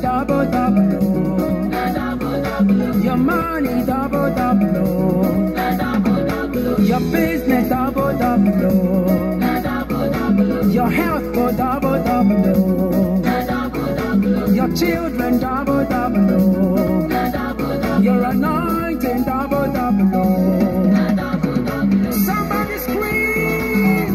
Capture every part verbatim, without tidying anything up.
double, double, oh. Your money, double, double, oh. Your business, double, double, oh. Your health, go double, double, oh. Your children, double, double, oh. Your anointing, double, double, oh. Somebody scream.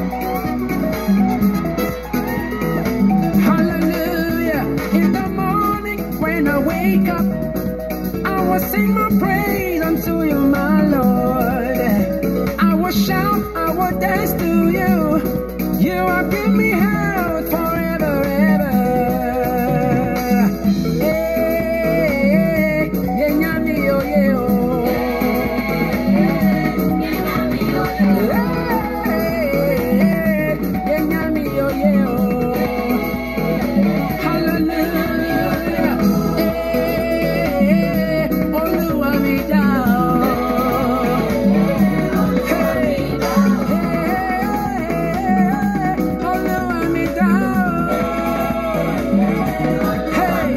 Hallelujah. In the morning when I wake up, I will sing my praise unto you, my Lord. I will shout, I will dance to you. You have given me health forever, ever. Hey, yeah, nyami, oh, yeah, oh. Hey, yeah, nyami, oh, yeah, oh. Hallelujah. Hey, Oluwa mi dá o. Hey, Oluwa mi dá o. Hey,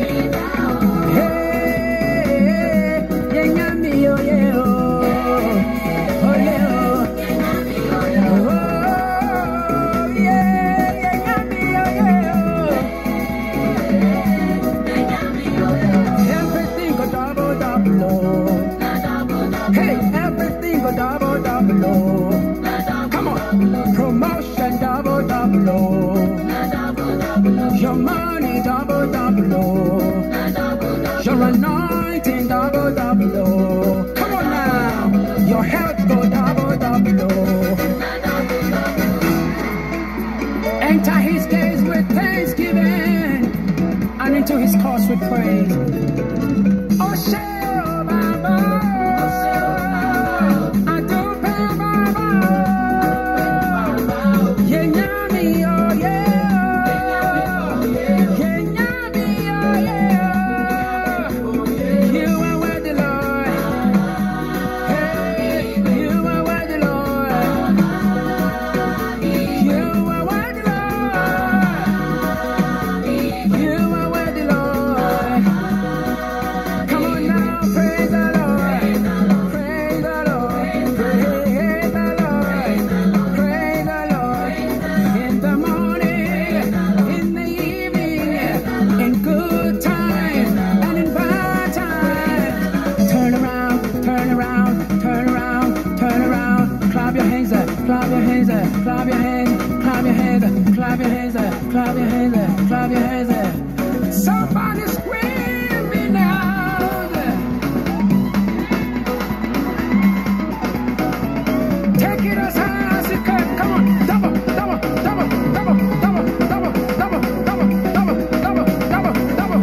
hey, yeah, nyami, oh, yeah, oh. Oh, yeah, oh. Oh, yeah, yeah, nyami, oh, yeah, oh. Everything go double, double, oh. Hey, everything go double, double, oh. Come on, promotion double, double, oh. Your money double, double, oh. Your anointing double, double, oh. Come on now, your health go double, double, oh. Enter his gates with thanksgiving and into his courts with praise. Oh, shall Baba, Adobe Baba, yeah, nyami, oh, yeah, yeah, nyami, oh, yeah. You are worthy, Lord. Hey, you are worthy, Lord. You are worthy, Lord. You are worthy, Lord. Come on now, praise the Lord. Praise the Lord. Praise the Lord. Praise the Lord. In the morning, in the evening, in good times and in bad times. Turn around, turn around, turn around, turn around. Clap your hands up, clap your hands up, clap your hands, clap your hands up, clap your hands up, clap your hands up, clap your hands up. Somebody screaming out. Take it as high as you can. Come on, double, double, double, double, double, double, double, double, double, double, double, double.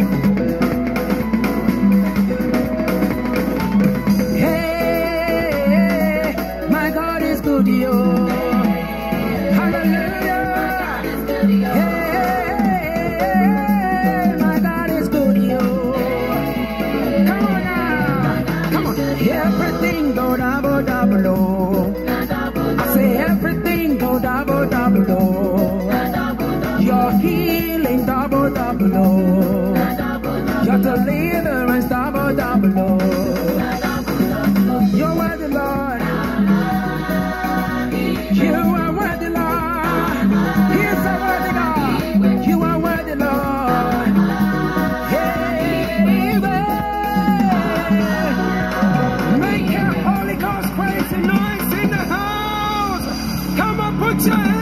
Hey, my God is good, yo. Hallelujah. Hey, my God is good, yo. Come on now. Come on. Everything go double, double, oh. I say everything go double, double, oh. Your healing double, double, oh. Your deliverance double, double, oh. You're worthy, Lord. You are worthy, Lord. He's a worthy God. You are worthy, Lord. Hey, make your Holy Ghost praise and noise in the house. Come on, put your hands.